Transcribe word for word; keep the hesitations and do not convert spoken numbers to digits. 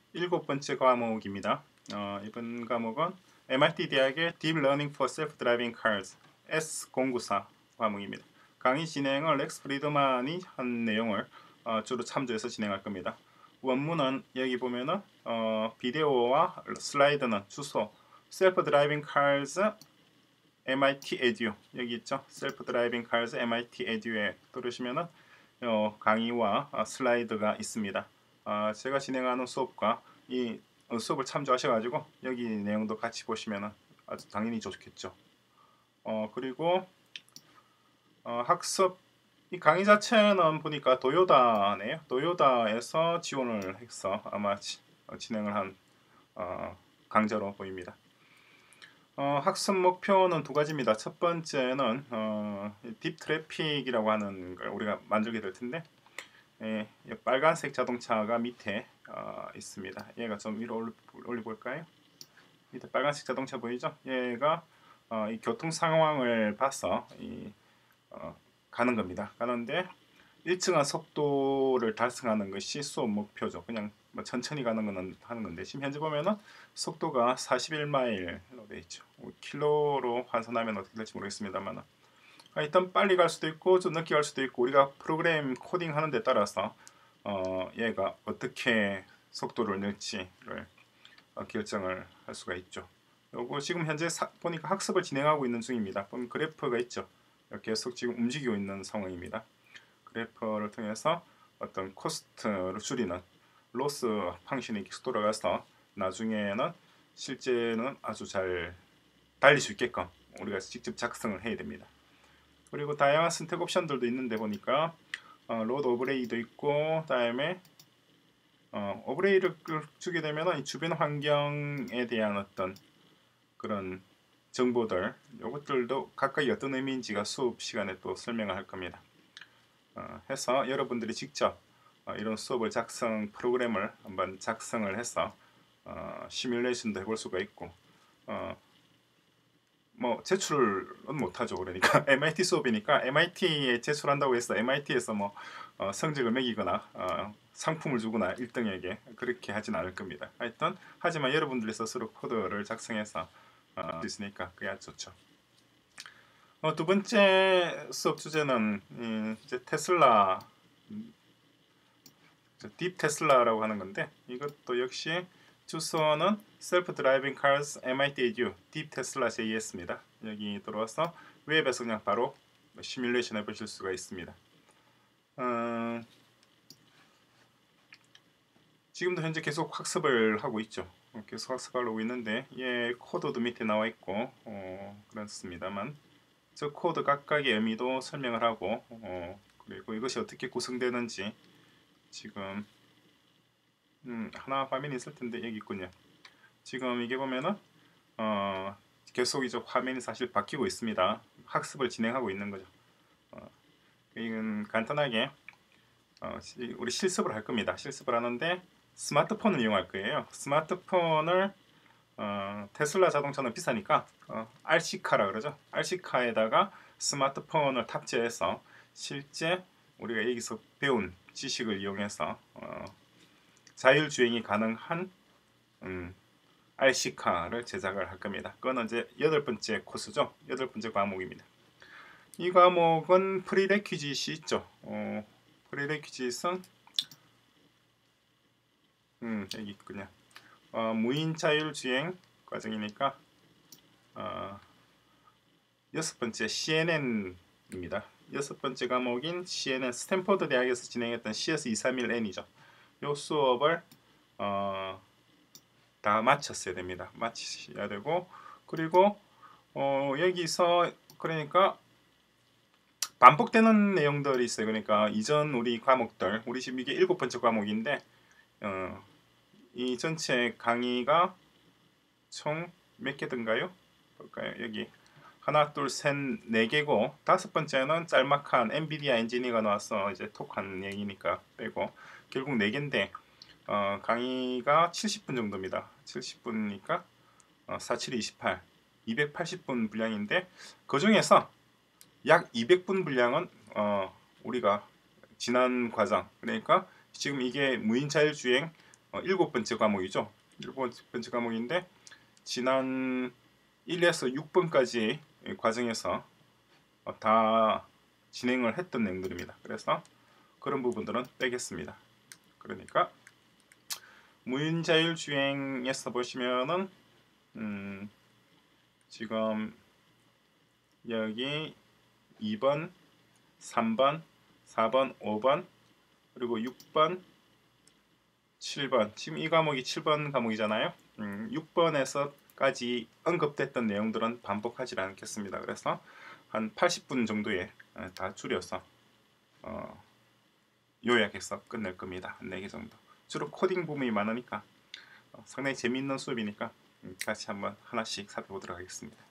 일곱 번째 과목입니다. 어, 이번 과목은 엠아이티 대학의 Deep Learning for Self-Driving Cars 에스 공구사 과목입니다. 강의 진행을 렉스 프리드만이 한 내용을 어, 주로 참조해서 진행할 겁니다. 원문은 여기 보면은 어, 비디오와 슬라이드는 주소 Self-Driving Cars 엠아이티 Edu 여기 있죠. Self-Driving Cars 엠아이티 Edu에 들으시면은 어, 강의와 어, 슬라이드가 있습니다. 어, 제가 진행하는 수업과 이 어, 수업을 참조하셔가지고 여기 내용도 같이 보시면 아주 당연히 좋겠죠. 어, 그리고 어, 학습 이 강의 자체는 보니까 도요다네요. 도요다에서 지원을 해서 아마 지, 어, 진행을 한 어, 강좌로 보입니다. 어, 학습 목표는 두 가지입니다. 첫 번째는 어, 딥 트래픽이라고 하는 걸 우리가 만들게 될 텐데 예, 빨간색 자동차가 밑에 어, 있습니다. 얘가 좀 위로 올리, 올려볼까요? 밑에 빨간색 자동차 보이죠? 얘가 어, 이 교통 상황을 봐서 이, 어, 가는 겁니다. 가는데 일정한 속도를 달성하는 것이 수업 목표죠. 그냥 뭐 천천히 가는 거는 하는 건데 지금 현재 보면은 속도가 사십일 마일로 되어 있죠. 킬로로 환산하면 어떻게 될지 모르겠습니다만 일단 빨리 갈 수도 있고 좀 늦게 갈 수도 있고 우리가 프로그램 코딩 하는 데 따라서 어, 얘가 어떻게 속도를 낼지를 어, 결정을 할 수가 있죠. 요거 지금 현재 사, 보니까 학습을 진행하고 있는 중입니다. 보면 그래프가 있죠. 계속 지금 움직이고 있는 상황입니다. 그래프를 통해서 어떤 코스트를 줄이는 로스 펑션이 계속 돌아가서 나중에는 실제는 아주 잘 달릴 수 있게끔 우리가 직접 작성을 해야 됩니다. 그리고 다양한 선택 옵션들도 있는데 보니까 어, 로드 오버레이도 있고 다음에 어, 오버레이를 주게 되면 이 주변 환경에 대한 어떤 그런 정보들 이것들도 각각이 어떤 의미인지가 수업 시간에 또 설명을 할 겁니다. 어, 해서 여러분들이 직접 어, 이런 수업을 작성 프로그램을 한번 작성을 해서 어, 시뮬레이션도 해볼 수가 있고 어, 뭐 제출은 못하죠. 그러니까 엠아이티 수업이니까 엠아이티에 제출한다고 해서 엠아이티에서 뭐 어, 성적을 매기거나 어, 상품을 주거나 일 등에게 그렇게 하진 않을 겁니다. 하여튼 하지만 여러분들이 스스로 코드를 작성해서 어, 있으니까 그게 아주 좋죠. 어, 두 번째 수업 주제는 음, 이제 테슬라 음, 딥 테슬라라고 하는 건데 이것도 역시 주소는 Self Driving Cars 엠아이티 Edu 딥 테슬라 제이에스입니다. 여기 들어와서 웹에서 그냥 바로 시뮬레이션 해보실 수가 있습니다. 어, 지금도 현재 계속 학습을 하고 있죠. 계속 학습하고 있는데 얘 코드도 밑에 나와 있고 어, 그렇습니다만 저 코드 각각의 의미도 설명을 하고 어, 그리고 이것이 어떻게 구성되는지 지금 음, 하나 화면이 있을 텐데 여기 있군요. 지금 이게 보면은 어, 계속 이제 화면이 사실 바뀌고 있습니다. 학습을 진행하고 있는 거죠. 어, 이건 간단하게 어, 우리 실습을 할 겁니다. 실습을 하는데 스마트폰을 이용할 거예요. 스마트폰을 어, 테슬라 자동차는 비싸니까 어, 알씨카라 그러죠. 알씨카에다가 스마트폰을 탑재해서 실제 우리가 여기서 배운 지식을 이용해서 어, 자율주행이 가능한 음, 알씨카를 제작을 할 겁니다. 그건 이제 여덟 번째 코스죠. 여덟 번째 과목입니다. 이 과목은 프리레퀴짓이 있죠. 어, 프리레퀴짓은 음, 여기 있군요. 어, 무인 자율주행 과정이니까 어, 여섯 번째 씨엔엔입니다. 여섯 번째 과목인 씨엔엔 스탠퍼드 대학에서 진행했던 씨에스 이백삼십일 엔이죠. 이 수업을 어, 다 마쳤어야 됩니다. 마치셔야 되고 그리고 어, 여기서 그러니까 반복되는 내용들이 있어요. 그러니까 이전 우리 과목들 우리 지금 이게 일곱 번째 과목인데 어, 이 전체 강의가 총 몇 개든가요? 볼까요? 여기 하나, 둘, 셋, 네 개고 다섯 번째는 짤막한 엔비디아 엔지니어가 나와서 이제 톡한 얘기니까 빼고 결국 네 개인데 어, 강의가 칠십 분 정도입니다. 칠십 분이니까 어, 사, 칠, 이십팔, 이백팔십 분 분량인데 그 중에서 약 이백 분 분량은 어, 우리가 지난 과정 그러니까 지금 이게 무인 자율주행 어, 일곱 번째 과목이죠. 일곱 번째 과목인데 지난 일에서 육 번까지 과정에서 어, 다 진행을 했던 내용들입니다. 그래서 그런 부분들은 빼겠습니다. 그러니까 무인자율주행에서 보시면은 음, 지금 여기 이 번, 삼 번, 사 번, 오 번 그리고 육 번, 칠 번 지금 이 과목이 칠 번 과목이잖아요. 음, 육 번에서까지 언급됐던 내용들은 반복하지 않겠습니다. 그래서 한 팔십 분 정도에 다 줄여서 어, 요약해서 끝낼 겁니다. 한 네 개 정도. 주로 코딩 부분이 많으니까 어, 상당히 재미있는 수업이니까 같이 한번 하나씩 살펴보도록 하겠습니다.